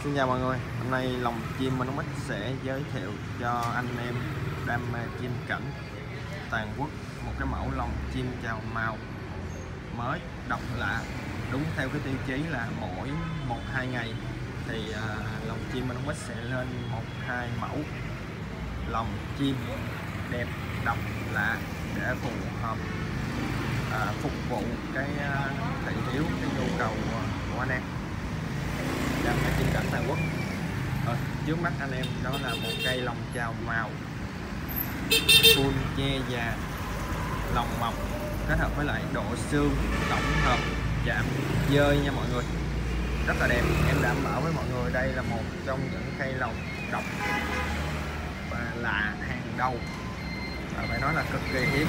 Xin chào mọi người, hôm nay Lòng Chim Monomic sẽ giới thiệu cho anh em đam mê chim cảnh toàn quốc một cái mẫu lồng chim chào mào mới, độc lạ, đúng theo cái tiêu chí là mỗi 1-2 ngày thì Lòng Chim Monomic sẽ lên 1-2 mẫu lồng chim đẹp, độc lạ để phù hợp phục vụ cái thị hiếu, cái nhu cầu của anh em đam mê chim cảnh toàn quốc. Trước mắt anh em đó là một cây lồng chào mào full che già, lồng mọc kết hợp với lại độ xương tổng hợp chạm dơi nha mọi người, rất là đẹp. Em đảm bảo với mọi người đây là một trong những cây lồng độc và lạ hàng đầu, và phải nói là cực kỳ hiếm.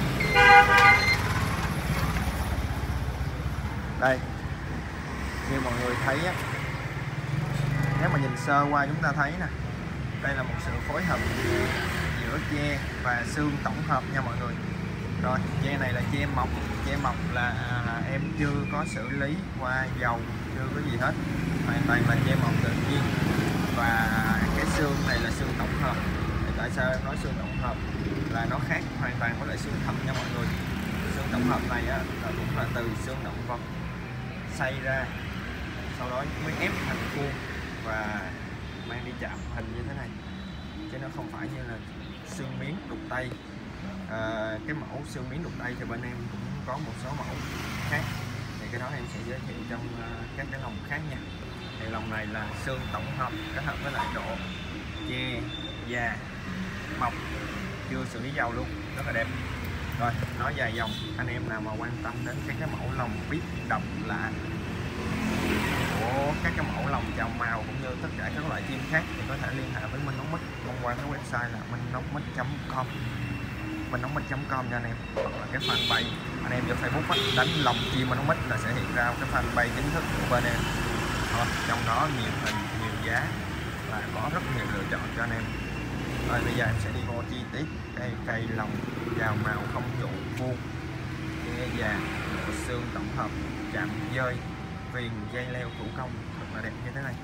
Đây, như mọi người thấy á, nếu mà nhìn sơ qua chúng ta thấy nè, đây là một sự phối hợp giữa che và xương tổng hợp nha mọi người. Rồi, che này là che mọc là em chưa có xử lý qua dầu, chưa có gì hết, hoàn toàn là che mọc tự nhiên. Và cái xương này là xương tổng hợp. Thì tại sao em nói xương tổng hợp là nó khác hoàn toàn với lại xương thật nha mọi người. Xương tổng hợp này á, là cũng là từ xương động vật xay ra, sau đó mới ép thành khuôn và mang đi chạm hình như thế này, chứ nó không phải như là xương miếng đục tay. Cái mẫu xương miếng đục tay thì bên em cũng có một số mẫu khác, thì cái đó em sẽ giới thiệu trong các cái lồng khác nha. Thì lồng này là xương tổng hợp kết hợp với lại độ che già, mọc, chưa xử lý dầu luôn, rất là đẹp. Rồi, nói dài dòng, anh em nào mà quan tâm đến các cái mẫu lồng VIP độc lạ của các cái mẫu lồng chào mào cũng như tất cả các loại chim khác thì có thể liên hệ với Monomic thông qua cái website là monomic.com, monomic.com cho anh em, hoặc là cái fanpage anh em vô Facebook đánh lồng chim Monomic là sẽ hiện ra cái fanpage chính thức của bên em. Trong đó nhiều hình, nhiều giá và có rất nhiều lựa chọn cho anh em. Rồi bây giờ em sẽ đi vô chi tiết cây lồng chào mào không trụ vuông, che già, bộ xương tổng hợp, chạm dơi, viền dây leo thủ công thật là đẹp như thế này.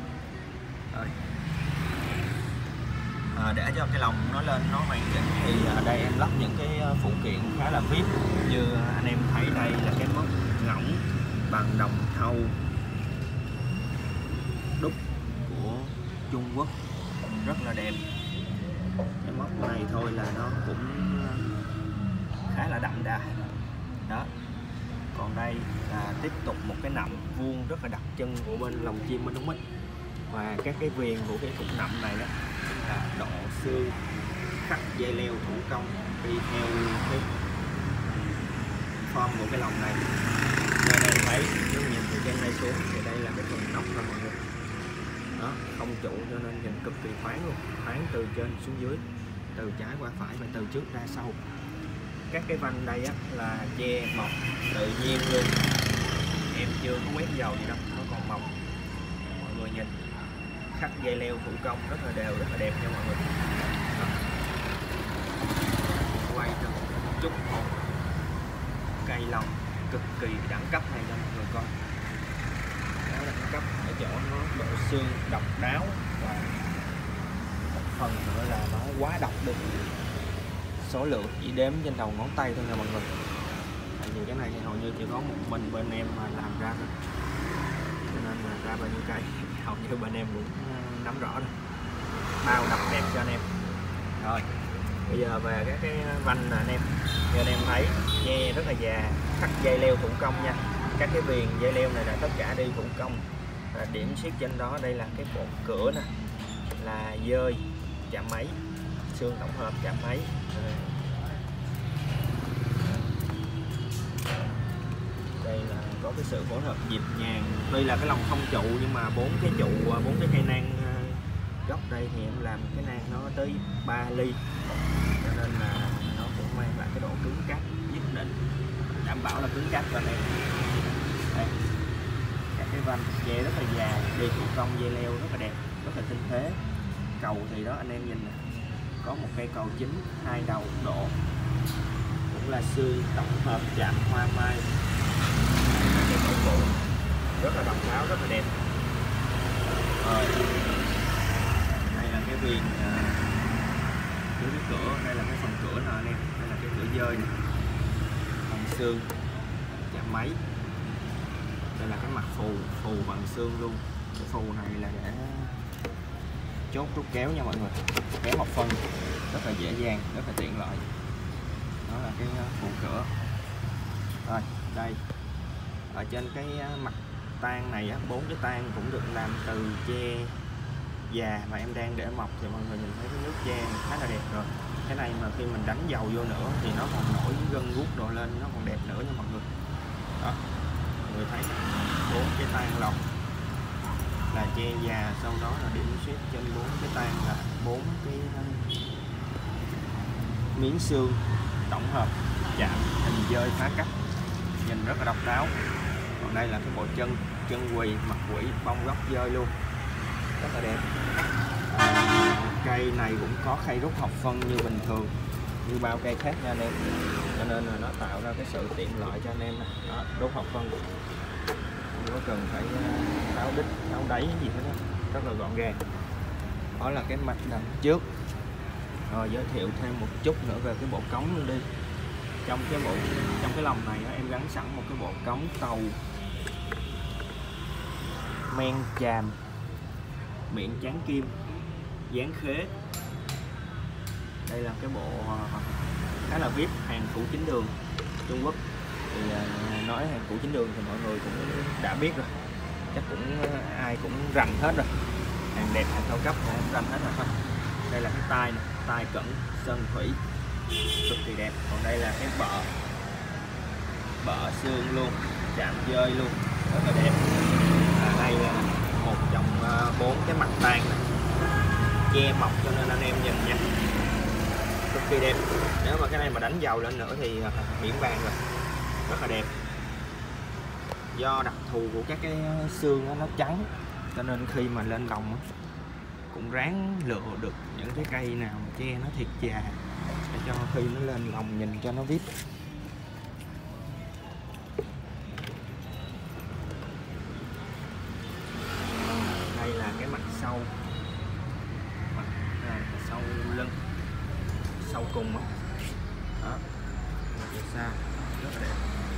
Để cho cái lồng nó lên nó hoàn chỉnh thì ở đây em lắp những cái phụ kiện khá là VIP, như anh em thấy đây là cái móc ngỗng bằng đồng thau đúc của Trung Quốc, rất là đẹp. Cái móc này thôi là nó cũng khá là đậm đà đó. Còn đây là tiếp tục một cái nậm vuông rất là đặc trưng của bên lồng chim Monomic, và các cái viền của cái cục nậm này đó là độ xương khắc dây leo thủ công đi theo cái form của cái lồng này. Nên em thấy nếu nhìn từ trên đây xuống thì đây là cái phần nóc rồi mọi người đó, không trụ cho nên nhìn cực kỳ thoáng luôn, thoáng từ trên xuống dưới, từ trái qua phải và từ trước ra sau. Các cái vanh đây á, là che mọc tự nhiên luôn, em chưa có quét dầu gì đâu, nó còn mọc. Mọi người nhìn khắc dây leo thủ công rất là đều, rất là đẹp nha mọi người. Quay từng chút một cây lồng cực kỳ đẳng cấp này cho mọi người coi. Nó đẳng cấp ở chỗ nó độ xương độc đáo, và một phần nữa là nó quá độc được, số lượng chỉ đếm trên đầu ngón tay thôi nha mọi người. Tại vì cái này thì hầu như chỉ có một mình bên em mà làm ra thôi, cho nên là ra bao nhiêu cây hầu như bên em cũng nắm rõ rồi, bao đập đẹp cho anh em. Rồi bây giờ về các cái vanh nè anh em, như anh em thấy che rất là già, khắc dây leo thủ công nha. Các cái viền dây leo này là tất cả đi thủ công. Điểm siết trên đó đây là cái bộ cửa nè, là dơi chạm máy, xương tổng hợp chạm máy. Đây là có cái sự phối hợp nhịp nhàng. Đây là cái lồng không trụ nhưng mà bốn cái cây nang góc đây thì em làm cái nang nó tới 3 ly, cho nên là nó cũng mang lại cái độ cứng cáp nhất định, đảm bảo là cứng cáp cho anh em. Đây, các cái vanh che rất là già, đi thủ công dây leo rất là đẹp, rất là tinh tế. Cầu thì đó anh em nhìn nè, có một cây cầu chính 2 đầu độ, cũng là xương tổng hợp chạm hoa mai, cái cổ phụ rất là độc đáo, rất là đẹp. Rồi đây là cái viền dưới cái cửa, đây là cái phần cửa nè anh em, đây là cái cửa dơi nè, bằng xương chạm máy. Đây là cái mặt phù bằng xương luôn. Cái phù này là để chốt rút kéo nha mọi người, kéo một phân rất là dễ dàng, rất là tiện lợi. Đó là cái phù cửa. Rồi đây, ở trên cái mặt tang này á, 4 cái tang cũng được làm từ tre già mà em đang để mọc, thì mọi người nhìn thấy cái nước tre khá là đẹp rồi. Cái này mà khi mình đánh dầu vô nữa thì nó còn nổi gân guốc đồ lên, nó còn đẹp nữa nha mọi người. Đó, mọi người thấy 4 cái tang lọc là tre già, sau đó là điểm xuyết trên 4 cái tang là 4 cái miếng xương tổng hợp chạm hình dơi phá cách, nhìn rất là độc đáo. Còn đây là cái bộ chân quỳ, mặt quỷ, bông góc dơi luôn, rất là đẹp. Cây này cũng có khay rút hợp phân như bình thường, như bao cây khác nha anh em, cho nên là nó tạo ra cái sự tiện lợi cho anh em. Đó, rút hợp phân không có cần phải tháo đít tháo đáy gì hết đó, rất là gọn gàng. Đó là cái mặt đằng trước. Rồi giới thiệu thêm một chút nữa về cái bộ cống luôn đi. Trong cái lồng này đó, em gắn sẵn một cái bộ cống tàu men chàm, miệng tráng kim, dán khế. Đây là cái bộ khá là VIP, hàng cũ chính đường Trung Quốc. Thì nói hàng cũ chính đường thì mọi người cũng đã biết rồi, chắc cũng ai cũng rành hết rồi. Hàng đẹp, hàng cao cấp thì em rành hết rồi. Đây là cái tai này, tai cẩn sơn thủy cực kỳ đẹp. Còn đây là cái bợ xương luôn, chạm dơi luôn, rất là đẹp. Đây là một trong 4 cái mặt tang này, che mọc cho nên anh em nhìn nha, cực kỳ đẹp. Nếu mà cái này mà đánh dầu lên nữa thì biển vàng rồi, rất là đẹp. Do đặc thù của các cái xương nó trắng, cho nên khi mà lên lồng cũng ráng lựa được những cái cây nào mà che nó thiệt già, để cho khi nó lên lồng nhìn cho nó vip. Đây là cái mặt sau, mặt sau lưng, sau cùng đó, đó. Từ xa rất là đẹp.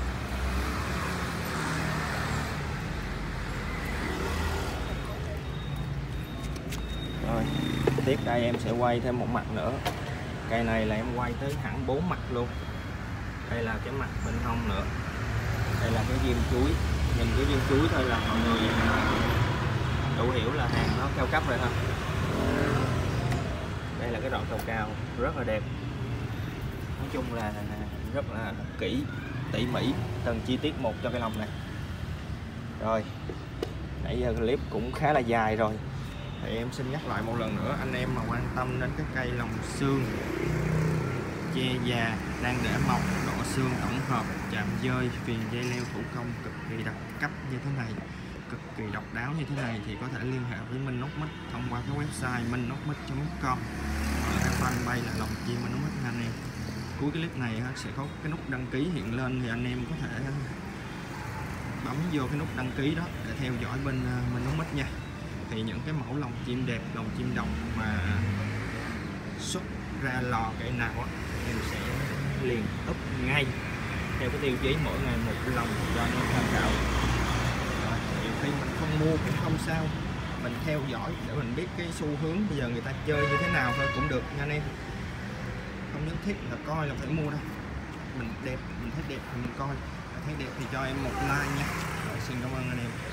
Rồi tiếp đây em sẽ quay thêm một mặt nữa. Cây này là em quay tới hẳn 4 mặt luôn. Đây là cái mặt bên hông nữa. Đây là cái diêm chuối. Nhìn cái diêm chuối thôi là mọi người đủ hiểu là hàng nó cao cấp rồi ha. Đây là cái đoạn cao rất là đẹp. Nói chung là rất là kỹ, tỉ mỉ, từng chi tiết một cho cái lồng này. Rồi nãy giờ clip cũng khá là dài rồi, thì em xin nhắc lại một lần nữa, anh em mà quan tâm đến cái cây lồng xương che già đang để mọc, độ xương tổng hợp, chạm dơi, viền dây leo thủ công cực kỳ đặc cấp như thế này, cực kỳ độc đáo như thế này, thì có thể liên hệ với Minh Ốc Mít thông qua cái website minokmit.com hoặc là cái fanpage là lồng chim Minh Ốc Mít nha anh em. Cuối clip này sẽ có cái nút đăng ký hiện lên, thì anh em có thể bấm vô cái nút đăng ký đó để theo dõi bên Minh Ốc Mít nha. Thì những cái mẫu lồng chim đẹp, lồng chim đồng mà xuất ra lò cây nào á, em sẽ liền úp ngay theo cái tiêu chí mỗi ngày một lồng cho anh em tham khảo. Thì khi mình không mua cũng không sao, mình theo dõi để mình biết cái xu hướng bây giờ người ta chơi như thế nào thôi cũng được nha anh em. Không nhất thiết là coi là phải mua đâu, mình đẹp, mình thấy đẹp thì mình coi, thấy đẹp thì cho em một like nha. Rồi, xin cảm ơn anh em.